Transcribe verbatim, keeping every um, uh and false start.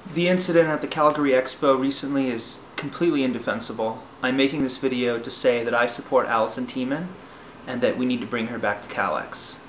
The incident at the Calgary Expo recently is completely indefensible. I'm making this video to say that I support Alison Tieman and that we need to bring her back to CalEx.